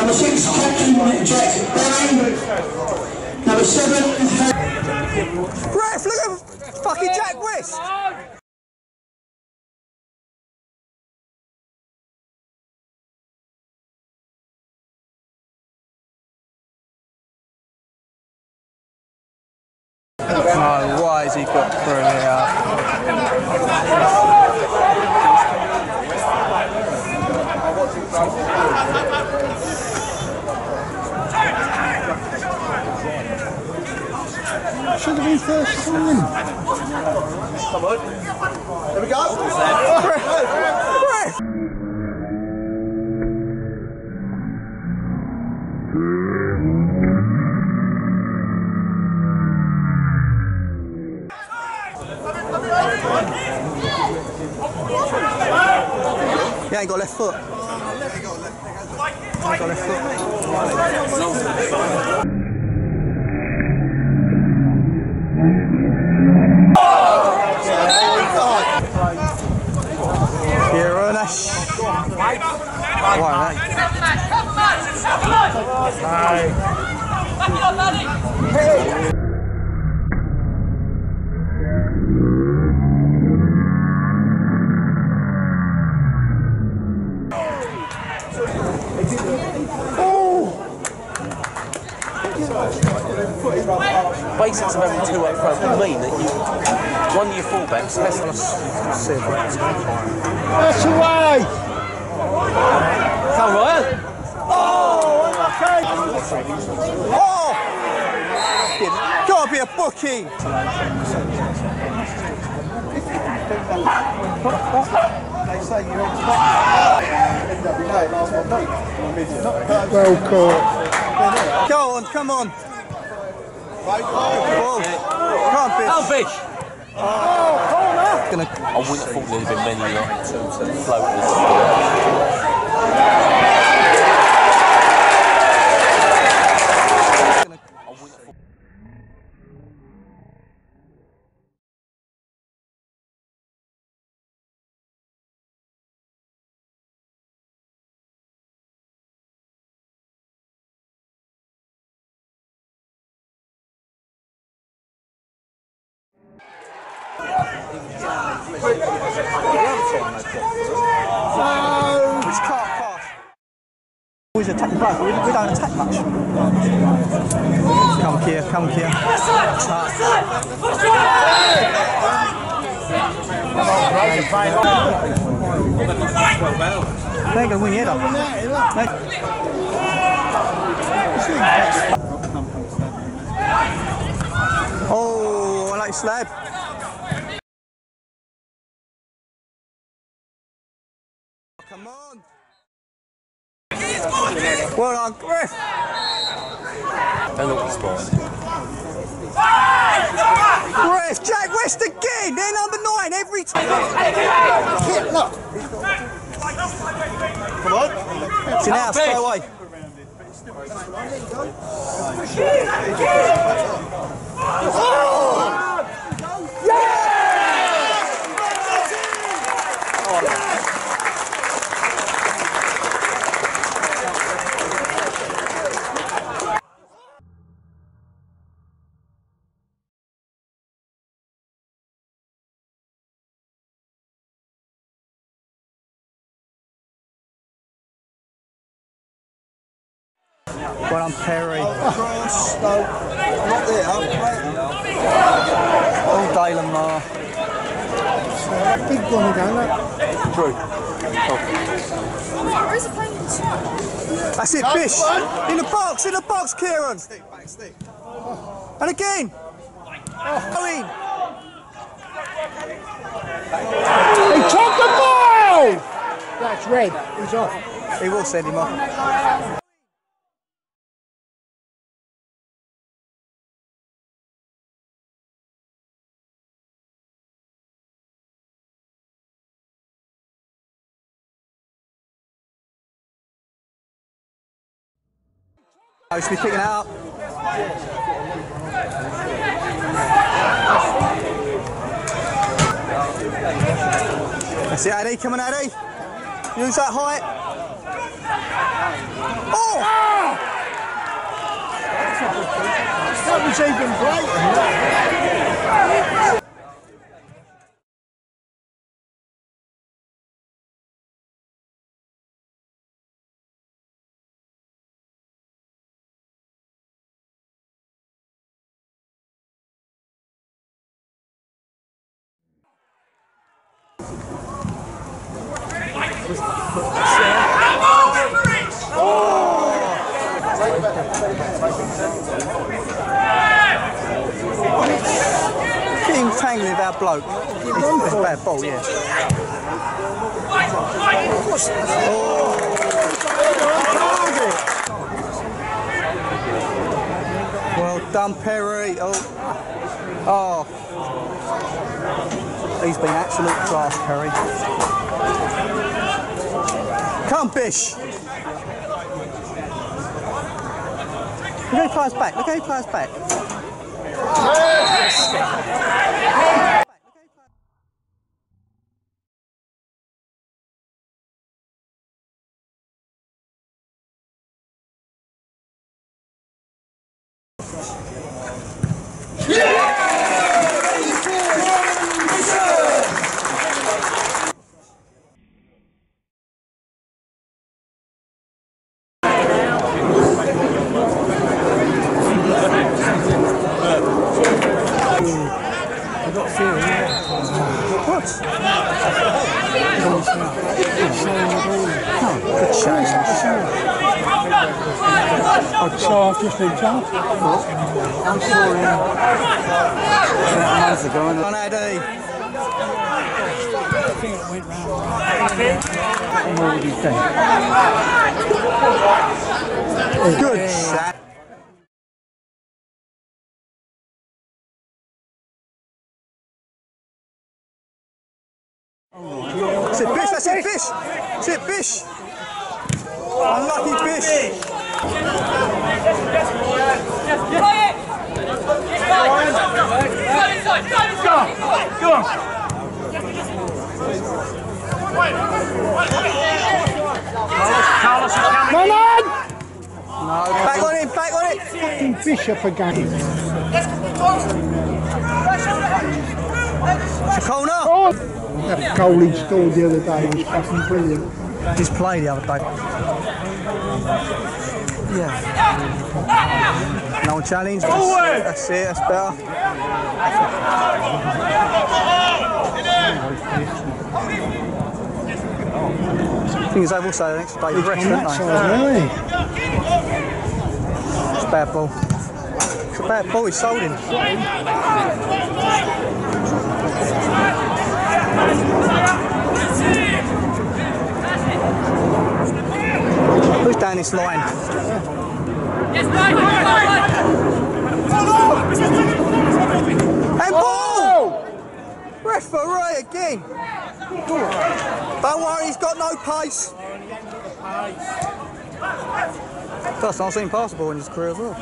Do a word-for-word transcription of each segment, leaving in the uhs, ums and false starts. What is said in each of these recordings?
Number six, Captain Jack Barry. Number seven, Ref, look at fucking Jack West! No, why has he got through here? Should have been first time. Come on. There we go. Ref! He ain't got left foot. He ain't got left foot. Kieran Ash. Why, mate? Basics of having two up front would mean that you, one of your fullbacks has to sit. That's away! Come Ryan! Oh, okay! Oh! Gotta be a bookie! They say you're Well caught. Go on, come on! Oh, come on, Bish! Oh, Bish! Oh, Gonna... I wouldn't have thought there'd been many like two to floaters. It's can't pass. Always attack the back, we, we don't attack much. Come here, come here. They're going to win here though. Oh, I like slab. Come on! Well done, Griff! Penalty spot. Griff, Jack West again! They're number nine every time! Hit, look! Come on. See now, stay away. Well done, Perry. Cross. No, not there. All day, Lamar. Big one again, look. Drew. Where's the plane in the shot? That's it, Bish. In the box, in the box, Kieran. Stick, back stick. And again. Go in. He took the ball! That's red. He's off. He will send him off. I should be picking it up. That's it, Addy. Come on, Addy. Use that height. Oh! That was even blatant. Getting tangling with our bloke. It's a bad ball, yeah. Oh. Well done, Perry. Oh. Oh. He's been absolute class, Perry. Come, Bish. Look how he plays back. Look how he plays back. So I've just been told. I'm sorry. How's it going? On Eddie. I think it went round. What would he think? Good shot. That's it, Bish, that's it, Bish! That's it, Bish! Unlucky Bish! Go on! Come on! No, back on it, back on it! Fucking Bishop again. It's a corner! Oh. That goal he scored the other day was fucking brilliant. His play the other day. Yeah. No challenge. That's, that's it, that's better. The thing is, they've also an extra day's rest, haven't they? Really? It's a bad ball. It's a bad ball, he's sold him. Who's down this line? And ball! Referee again. Don't worry, he's got no pace. First time I've seen pass the ball in his career as well.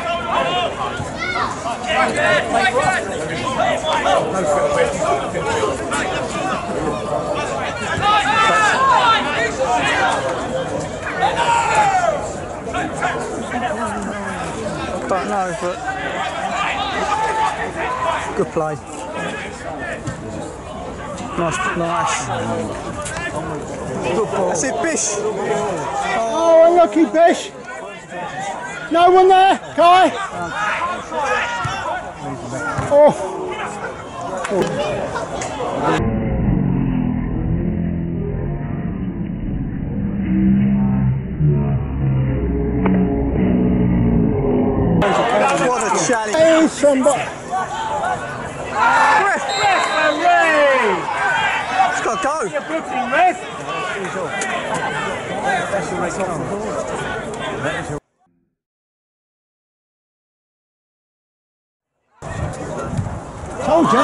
I don't know, but good play. Nice, nice. Good ball. That's it, Bish. Oh, unlucky Bish. No one there, Kai. Oh. Oh. What a challenge. Hey, somebody. Ref. Referee. It's got to go. You're booking ref. Told you.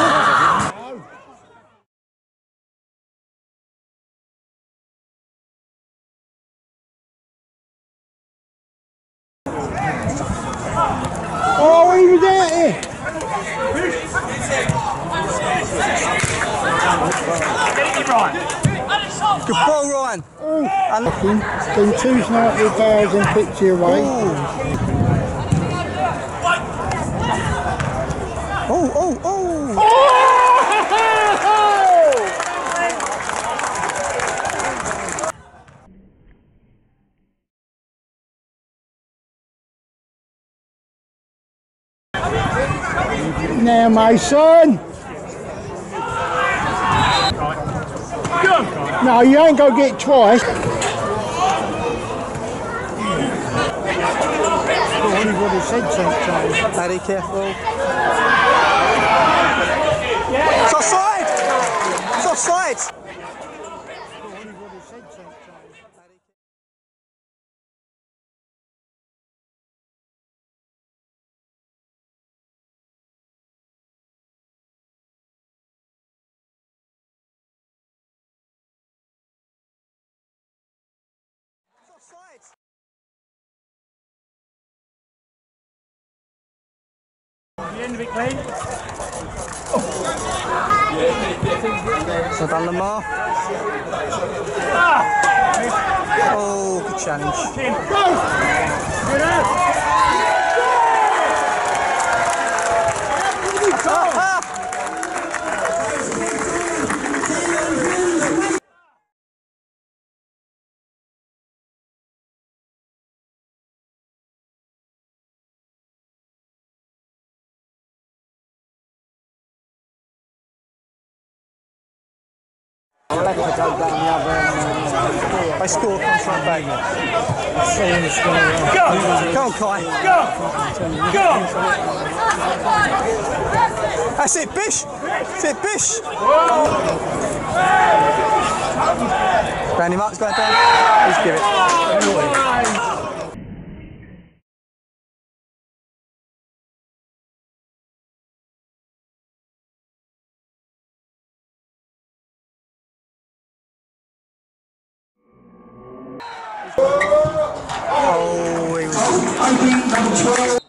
Oh, he was out here. Get it right. Good ball, Ryan. And It's been two sniper bars and picked you away. Oh, oh, oh. Now, Mason. No, you ain't gonna get twice. Only what he said sometimes. Paddy, careful. It's offside! It's offside! The end of it, Glenn. So done Lamar. Oh, good challenge. They score, comes right back. Go! Go on, Kai. Go! Go! That's it, Bish! That's it, Bish! Round him up, it's going down. Let's give it. Oh, he was... Opening number twelve.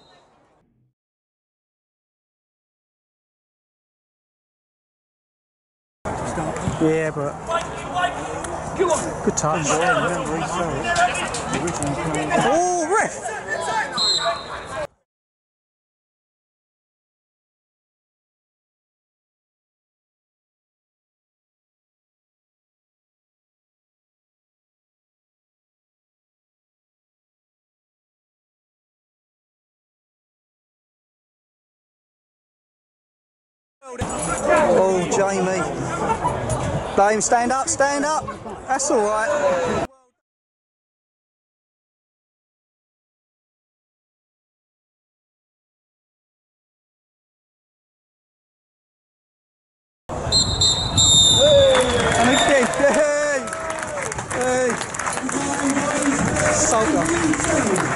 Yeah, but... Good touch. Oh, ref! Oh, Jamie. Blame, stand up, stand up. That's all right. And again, hey, hey. Soldier.